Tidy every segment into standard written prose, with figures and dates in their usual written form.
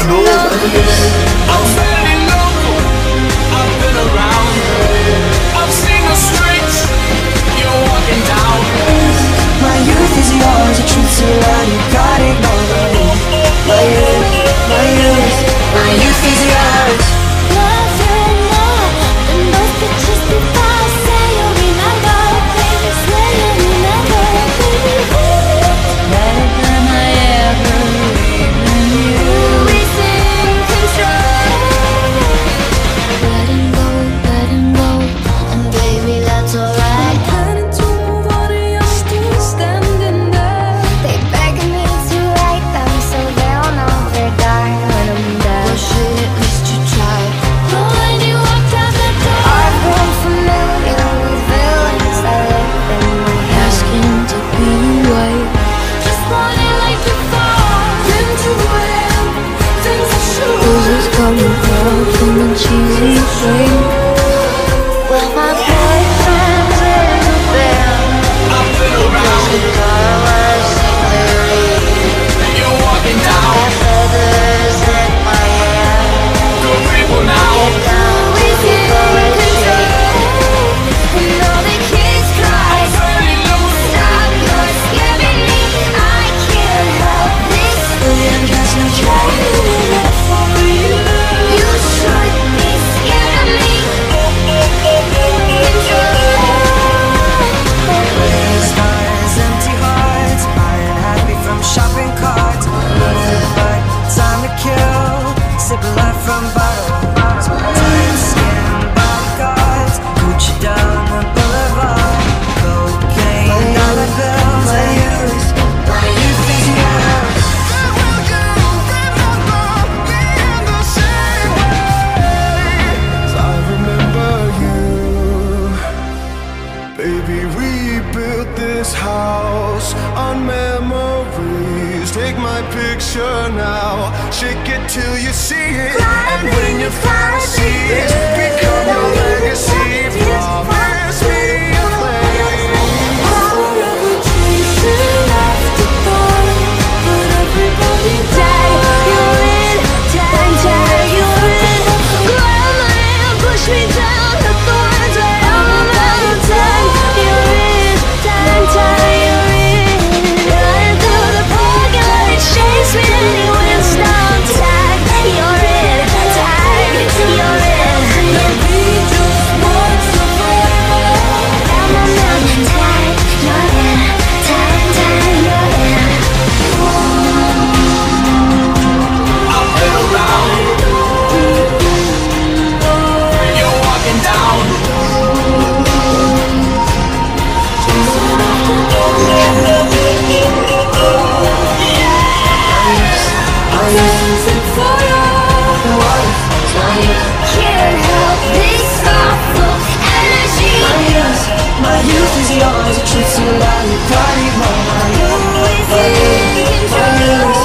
you know. I'm fairly low, I've been around, I've seen the streets you're walking down. My youth is yours, the truth's around, you gotta ignore me. My youth, my youth, my youth is yours. Love you more than those pictures before. Say you remember, baby, swear you remember, baby. Better than I ever even knew. It's in control. Let him go, and baby, that's alright. I'm planning to move on and you're still standing there. They begging me to write them so they'll never die when I'm dead. Well, shit, at least you tried. But when you walked out the door, I've grown familiar with villains that live in my head. Asking to be white, just wanting like before. Been to where things are true. Who's this coming from a cheesy frame? Well, my boyfriend's in the band. I've been around, The car was clearly. you're walking down. Got feathers in my hair. Good people now. Get down to the poetry. And all the kids cry. I'm fairly loose. Stop, you're scaring me. I can't help this. Million cats no trying for you. You should be scared of me. Gray skies, empty hearts, buying happy from shopping carts. Nothing but time to kill, sipping life from bottles. Tight skin bodyguards, Gucci down the boulevard. Cocaine, dollar bills, my youth is yours. I remember you, baby. We built this house on memories. Take my picture now, shake it till you see it. And when you finally see it, become your legacy. Promise me a place. Forever chasing after fun, but everybody tag you're in, tag you're in. Grab my hand, push me down the thorns right on the mountain. Tag you're in, tag you're in. Running through the parking lot, it chase me anywhere. Stop, tag you're in, tag you're in. The beat just wants to forever. Down the mountain, tag you're in, tag you're in. I've been around, you're walking down. Can't help this awful energy. My youth is yours, the truth's around, you gotta ignore. My youth, my youth, my youth.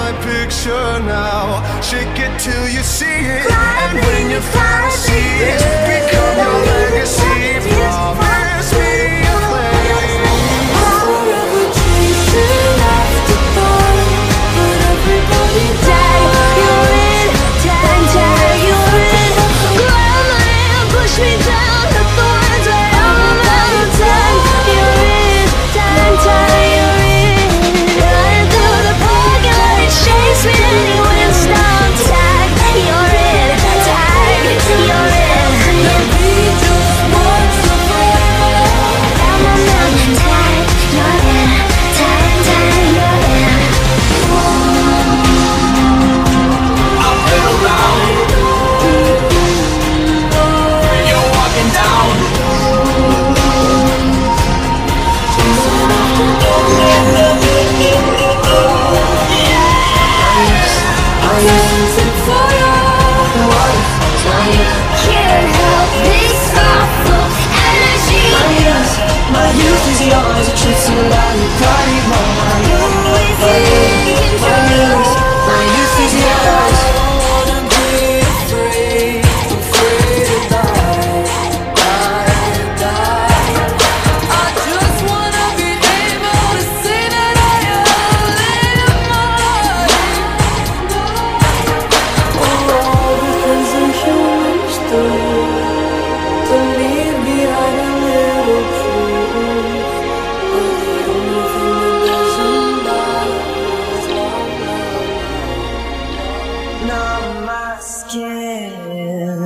my picture now. Shake it till you see it, and when you finally see it, become your legacy. Promise me a flame. Forever chasing after fun, but everybody tag you're in, tag you're in. Grab my hand, push me down the thorns right on the mountain. You're in, tag you're in. Running through the parking lot, chase me anywhere, stop. Tag you're in, tag you're in. The beat just wants to forever. I'm a mountain, tag you're in, tag you're in. I've been around. You're walking down. Can't help this awful energy. My youth is yours, a truth so loud you probably won't. My youth is yours. I don't wanna be afraid to die. I just wanna be able to say that I live my life. All the things I'm humans do, to leave behind a little proof. But the only thing that doesn't die is love. Now my skin